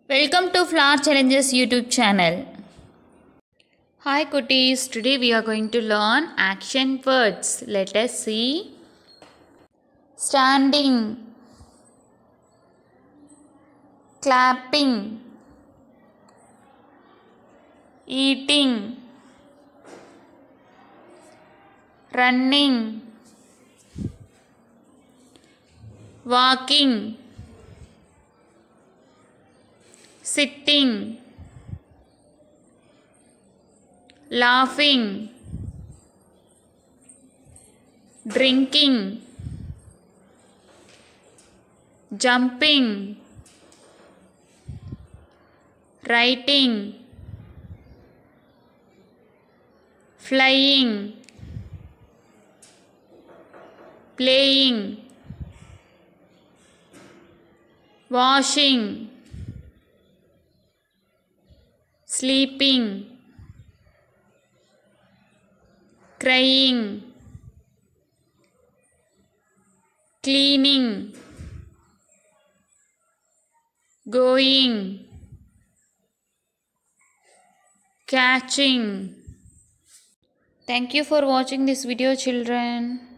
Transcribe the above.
Welcome to Flower Challenges YouTube channel. Hi cuties, today we are going to learn action words. Let us see. Standing, clapping, eating, running, walking, sitting, laughing, drinking, jumping, writing, flying, playing, washing, sleeping, crying, cleaning, going, catching. Thank you for watching this video, children.